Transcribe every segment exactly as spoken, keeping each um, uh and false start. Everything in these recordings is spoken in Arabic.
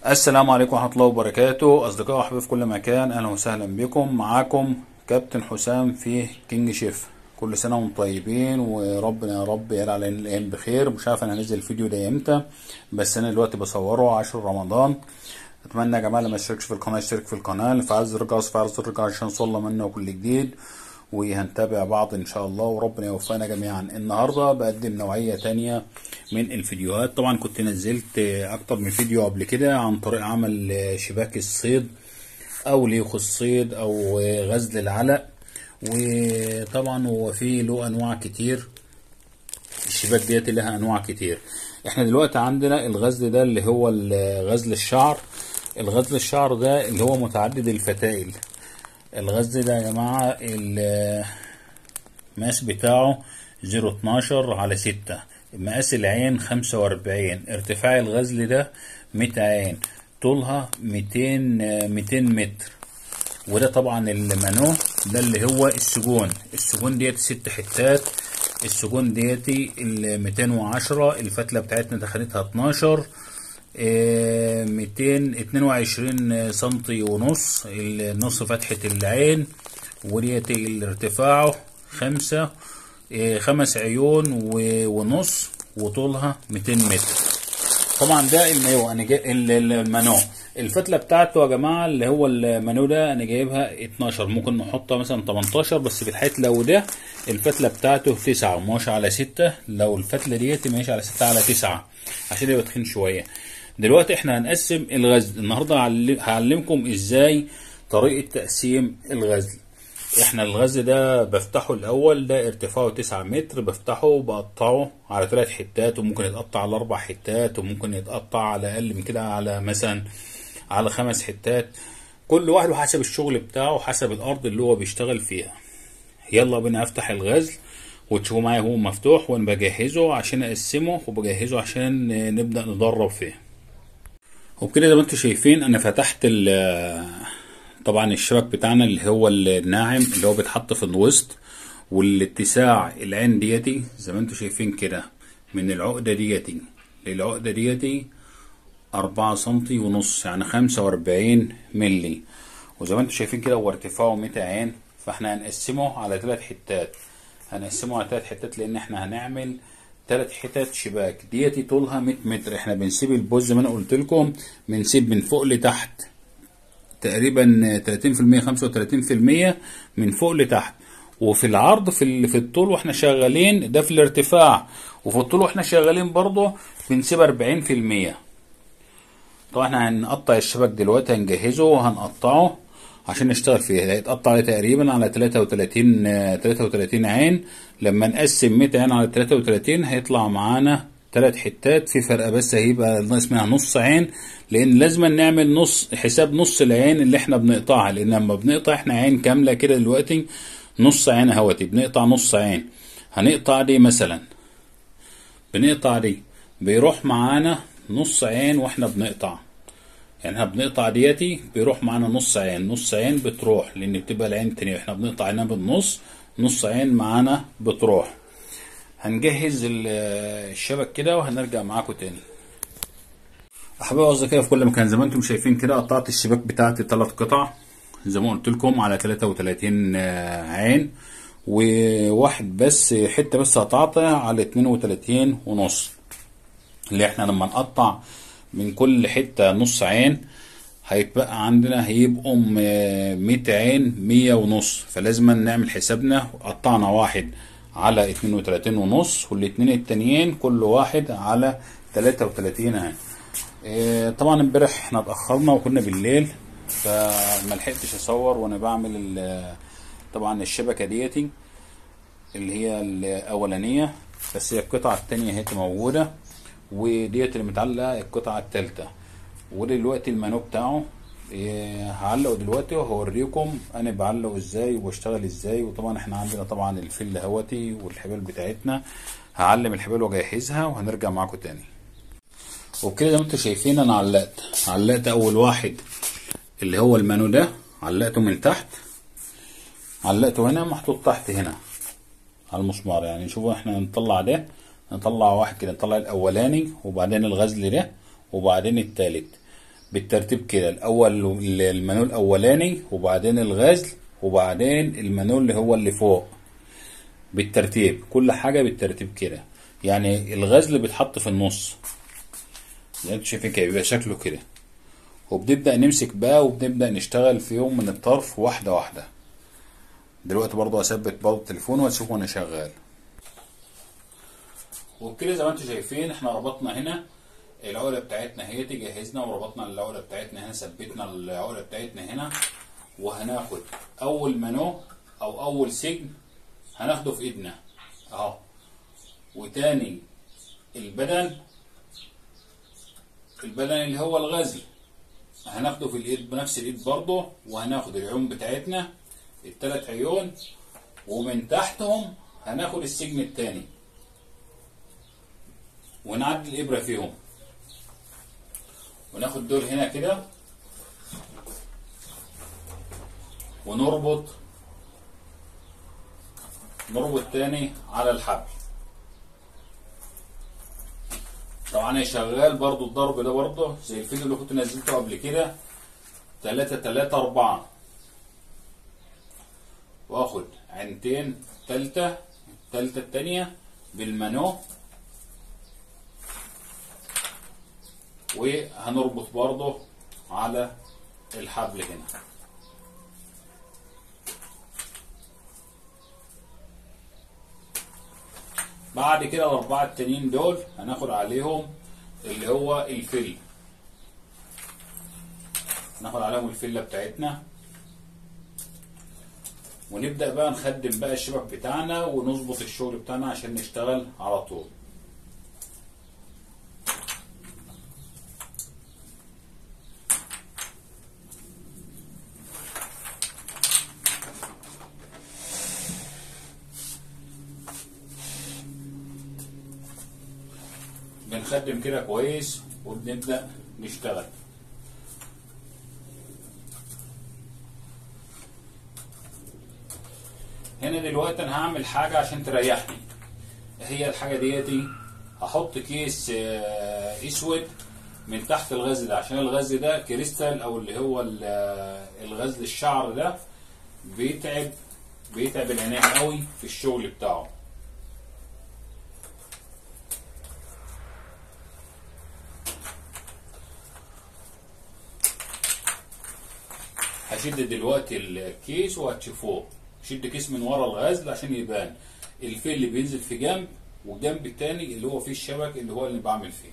السلام عليكم ورحمة الله وبركاته. أصدقائي وأحبابي في كل مكان، أهلا وسهلا بكم. معاكم كابتن حسام في كينج شيف. كل سنة وانتم طيبين، وربنا يا رب يجعل علينا الأيام بخير. مش عارف أنا هنزل الفيديو ده إمتى، بس أنا دلوقتي بصوره عشر رمضان. أتمنى يا جماعة اللي ما اشتركش في القناة يشترك في القناة، فعل زر الجرس، فعل زر الجرس عشان يوصلنا منه كل جديد، وهنتابع بعض ان شاء الله، وربنا يوفقنا جميعا. النهارده بقدم نوعيه تانية من الفيديوهات. طبعا كنت نزلت اكتر من فيديو قبل كده عن طريق عمل شباك الصيد او ليخ الصيد او غزل العلق، وطبعا هو فيه له انواع كتير. الشباك ديت لها انواع كتير. احنا دلوقتي عندنا الغزل ده اللي هو غزل الشعر. الغزل الشعر ده اللي هو متعدد الفتائل. الغزل ده يا جماعة المقاس بتاعه زيرو اتناشر على ستة، مقاس العين خمسة واربعين، ارتفاع الغزل ده مية عين، طولها ميتين ميتين متر. وده طبعا المانو ده اللي هو السجون. السجون ديت ست حتات. السجون ديتي الميتين وعشرة، الفتلة بتاعتنا دخلتها اتناشر، ميتين اتنين وعشرين سنتي ونص، نص فتحة العين، وديت الارتفاعه خمسة خمس عيون ونص، وطولها ميتين متر. طبعا ده المايو انا جاي المانو. الفتلة بتاعته يا جماعة اللي هو المانو ده انا جايبها اتناشر، ممكن نحطها مثلا تمنتاشر، بس في الحالة لو ده الفتلة بتاعته تسعة ماشي على ستة، لو الفتلة ديت ماشي على ستة على تسعة عشان يبقى تخين شوية. دلوقتي احنا هنقسم الغزل. النهارده هعلمكم ازاي طريقة تقسيم الغزل. احنا الغزل ده بفتحه الاول، ده ارتفاعه تسعة متر، بفتحه وبقطعه على ثلاث حتات، وممكن يتقطع على اربع حتات، وممكن يتقطع على اقل من كده، على مثلا على خمس حتات. كل واحد وحسب الشغل بتاعه وحسب الارض اللي هو بيشتغل فيها. يلا بينا افتح الغزل وتشوفوا معايا هو مفتوح، وانا بجهزه عشان اقسمه، وبجهزه عشان نبدأ ندرب فيه. وبكده زي ما انتم شايفين انا فتحت طبعا الشبك بتاعنا اللي هو الناعم اللي هو بيتحط في الوسط، والاتساع العين ديتي زي ما انتم شايفين كده، من العقدة ديتي للعقدة ديتي اربعة سنتي ونص، يعني خمسة واربعين ملي. وزي ما انتم شايفين كده هو ارتفاعه مية عين. فاحنا هنقسمه على ثلاث حتات، هنقسمه على ثلاث حتات لان احنا هنعمل ثلاث حتت شباك. ديتي طولها مية متر. احنا بنسيب البوز زي ما انا قلت لكم، بنسيب من فوق لتحت تقريبا تلاتين في المية خمسة وتلاتين في المية من فوق لتحت، وفي العرض في في الطول واحنا شغالين، ده في الارتفاع، وفي الطول واحنا شغالين برضه بنسيب اربعين في المية. طبعا احنا هنقطع الشبك دلوقتي، هنجهزه وهنقطعه عشان نشتغل فيه. هيتقطع تقريبا على تلاتة وتلاتين تلاتة وتلاتين عين. لما نقسم مية عين على تلاتة وتلاتين هيطلع معانا ثلاث حتات. في فرق بس هيبقى ناقص منها نص عين، لان لازم نعمل نص حساب نص العين اللي احنا بنقطعها، لان لما بنقطع احنا عين كامله كده دلوقتي نص عين اهوتي، بنقطع نص عين. هنقطع دي مثلا، بنقطع دي بيروح معانا نص عين واحنا بنقطع، يعني احنا بنقطع ديتي بيروح معانا نص عين، نص عين بتروح لان بتبقى العين التانية احنا بنقطع عينها بالنص، نص عين معانا بتروح. هنجهز الشبك كده وهنرجع معاكم تاني. احبابي واصدقائي في كل مكان، زي ما انتم شايفين كده قطعت الشباك بتاعتي ثلاث قطع زي ما قلت لكم على تلاتة وتلاتين عين، وواحد بس حته بس قطعتها على اتنين وتلاتين ونص، اللي احنا لما نقطع من كل حته نص عين هيتبقى عندنا هيبقوا مية عين مية ونص. فلازم نعمل حسابنا، قطعنا واحد على اتنين وتلاتين ونص، والاتنين التانيين كل واحد على تلاتة وتلاتين عين. اه طبعا امبارح احنا اتأخرنا وكنا بالليل، فملحقتش اصور وانا بعمل طبعا الشبكة ديتي اللي هي الاولانية، بس هي القطعة التانية هي موجودة، وديت اللي متعلقة القطعة التالتة. ودلوقتي المانو بتاعه اه هعلقه دلوقتي وهوريكم انا بعلقه ازاي وبشتغل ازاي. وطبعا احنا عندنا طبعا الفل هوتي والحبال بتاعتنا، هعلم الحبال واجهزها وهنرجع معاكم تاني. وبكده زي ما انتم شايفين انا علقت علقت اول واحد اللي هو المانو ده، علقته من تحت، علقته هنا محطوط تحت هنا على المسمار. يعني شوفوا احنا نطلع ده، نطلع واحد كده، نطلع الاولاني وبعدين الغزل ده وبعدين التالت. بالترتيب كده، الاول المانو الاولاني وبعدين الغزل وبعدين المانو اللي هو اللي فوق، بالترتيب كل حاجة بالترتيب كده. يعني الغزل بيتحط في النص زي انتوا شايفين كده، بيبقى شكله كده. وبنبدأ نمسك بقى وبنبدأ نشتغل في يوم من الطرف واحدة واحدة. دلوقتي برضو هثبت برضو التليفون وهتشوف وانا شغال. وبكده زي ما انتوا شايفين احنا ربطنا هنا العقلة بتاعتنا، هي جهزنا وربطنا العقلة بتاعتنا هنا، ثبتنا العقلة بتاعتنا هنا. وهناخد اول منو او اول سجن هناخده في ايدنا اهو، وتاني البدن البدن اللي هو الغزل هناخده في الايد بنفس الايد برضه، وهناخد العيون بتاعتنا التلات عيون، ومن تحتهم هناخد السجن التاني ونعدي الابره فيهم، وناخد دول هنا كده ونربط نربط تاني على الحبل. طبعا انا شغال برضو الضرب ده برضو زي الفيديو اللي كنت نزلته قبل كده، تلاتة تلاتة اربعة، واخد عينتين تالتة التالتة التانية بالمانو، وهنربط برضو على الحبل هنا. بعد كده الاربعه التانيين دول هناخد عليهم اللي هو الفل، ناخد عليهم الفله بتاعتنا، ونبدا بقى نخدم بقى الشبك بتاعنا ونظبط الشغل بتاعنا عشان نشتغل على طول. بنخدم كده كويس وبنبدأ نشتغل. هنا دلوقتي انا هعمل حاجة عشان تريحني، هي الحاجة ديتي هحط كيس اسود من تحت الغزل ده، عشان الغزل ده كريستال او اللي هو الغزل الشعر ده بيتعب بيتعب العينين قوي في الشغل بتاعه. هشد دلوقتي الكيس وهتشوفوه، شد كيس من ورا الغزل عشان يبان الفيل اللي بينزل في جنب، والجنب التاني اللي هو فيه الشبك اللي هو اللي بعمل فيه.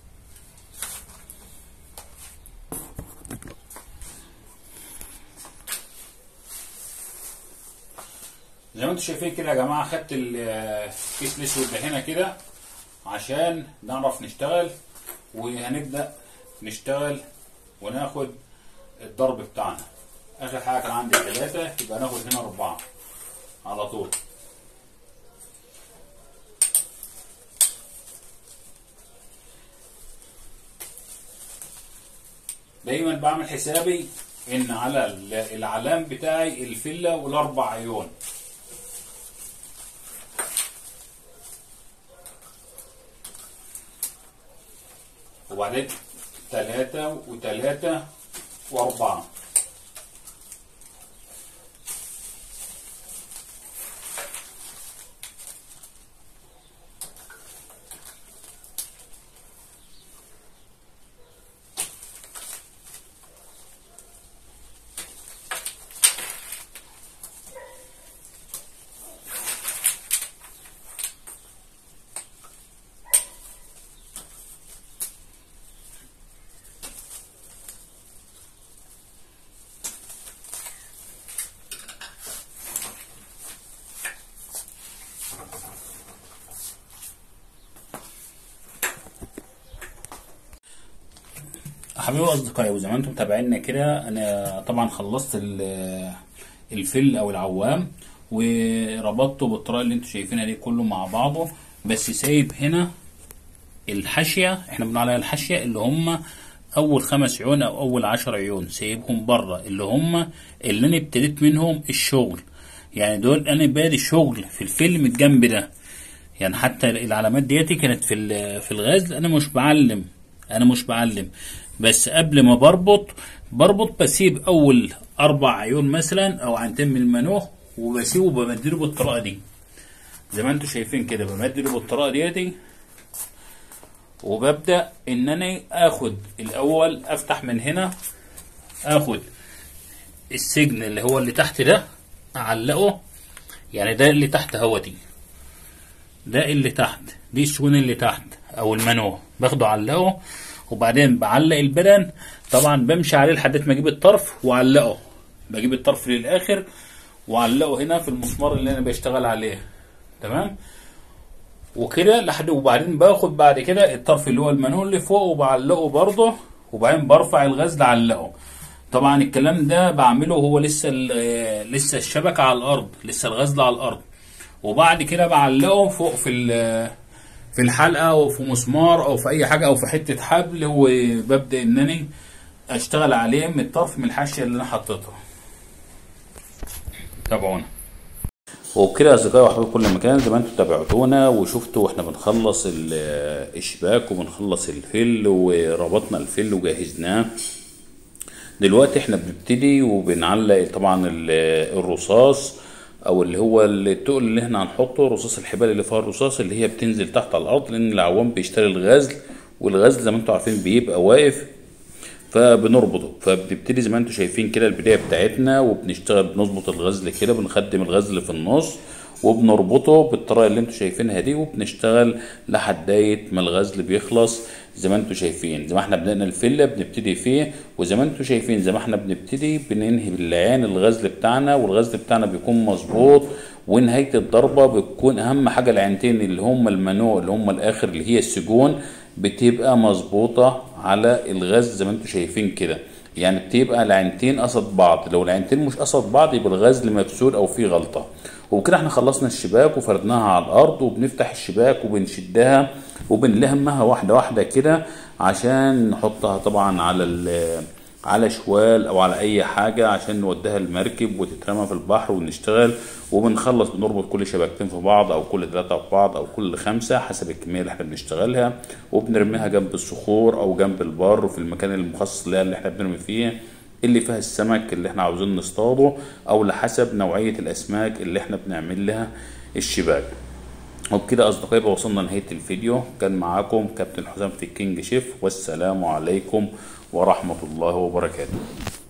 زي ما انتم شايفين كده يا جماعه، خدت الكيس الاسود ده هنا كده عشان نعرف نشتغل، وهنبدا نشتغل وناخد الضرب بتاعنا. اخر حاجه كان عندي ثلاثه، يبقى ناخد هنا اربعه على طول. دايما بعمل حسابي ان على العلام بتاعي الفله والاربع عيون. وبعدين ثلاثه وثلاثه واربعه. حبيبي واصدقائي، وزي ما انتم متابعينا كده، انا طبعا خلصت الفل او العوام وربطته بالطريقه اللي انتم شايفينها دي كله مع بعضه، بس سايب هنا الحاشيه، احنا بنقول عليها الحاشيه اللي هم اول خمس عيون او اول عشر عيون، سايبهم بره اللي هم اللي انا ابتديت منهم الشغل. يعني دول انا بادي شغل في الفيلم الجنب ده، يعني حتى العلامات دياتي كانت في في الغزل، انا مش بعلم انا مش بعلم بس قبل ما بربط بربط بسيب اول اربع عيون مثلا او عينتين من المنوه، وبسيبه بمدله بالطريقه دي زي ما انتم شايفين كده، بمدله بالطريقه ديتي. وببدا ان انا اخد الاول افتح من هنا، اخد السجن اللي هو اللي تحت ده اعلقه، يعني ده اللي تحت اهوتي، ده اللي تحت، دي السجون اللي تحت او المنوه، باخده اعلقه. وبعدين بعلق البدن، طبعا بمشي عليه لحد ما اجيب الطرف واعلقه، بجيب الطرف للاخر واعلقه هنا في المسمار اللي انا بشتغل عليه، تمام. وكده لحد، وبعدين باخد بعد كده الطرف اللي هو المنوه اللي فوق وبعلقه برضه، وبعدين برفع الغزل اعلقه. طبعا الكلام ده بعمله هو لسه لسه الشبكه على الارض، لسه الغزل على الارض. وبعد كده بعلقه فوق في في الحلقه او في مسمار او في اي حاجه او في حته حبل، وببدا ان انا اشتغل عليه من الطرف من الحاشيه اللي انا حطيتها. تابعونا. وبكده يا اصدقائي واحبابي في كل مكان، زي ما انتم تابعتونا وشفتوا واحنا بنخلص الشباك وبنخلص الفل وربطنا الفل وجهزناه. دلوقتي احنا بنبتدي وبنعلق طبعا الرصاص او اللي هو التقل اللي احنا هنحطه، رصاص الحبال اللي فيها الرصاص اللي هي بتنزل تحت على الارض، لان العوام بيشتري الغزل، والغزل زي ما انتم عارفين بيبقى واقف، فبنربطه. فبنبتدي زي ما انتم شايفين كده البدايه بتاعتنا، وبنشتغل بنظبط الغزل كده، بنخدم الغزل في النص وبنربطه بالطريقه اللي انتم شايفينها دي، وبنشتغل لحد ما الغزل بيخلص زي ما انتم شايفين. زي ما احنا بدأنا الفله بنبتدي فيه، وزي ما انتم شايفين زي ما احنا بنبتدي بننهي بالعين الغزل بتاعنا، والغزل بتاعنا بيكون مظبوط. ونهايه الضربه بتكون اهم حاجه العينتين اللي هم المنوع اللي هم الاخر اللي هي السجون بتبقى مظبوطه على الغزل زي ما انتم شايفين كده، يعني بتبقى العينتين قصد بعض. لو العينتين مش قصد بعض يبقى الغزل مفسود او فيه غلطه. وبكده احنا خلصنا الشباك وفردناها على الارض، وبنفتح الشباك وبنشدها وبنلهمها واحده واحده كده عشان نحطها طبعا على على شوال او على اي حاجه عشان نوديها المركب وتترمى في البحر ونشتغل. وبنخلص بنربط كل شبكتين في بعض او كل ثلاثه في بعض او كل خمسه حسب الكميه اللي احنا بنشتغلها، وبنرميها جنب الصخور او جنب البر في المكان المخصص لها اللي احنا بنرمي فيه اللي فيها السمك اللي احنا عاوزين نصطاده، او لحسب نوعيه الاسماك اللي احنا بنعمل لها الشباك. وبكده اصدقائي وصلنا لنهايه الفيديو. كان معاكم كابتن حسام في الكينج شيف، والسلام عليكم ورحمه الله وبركاته.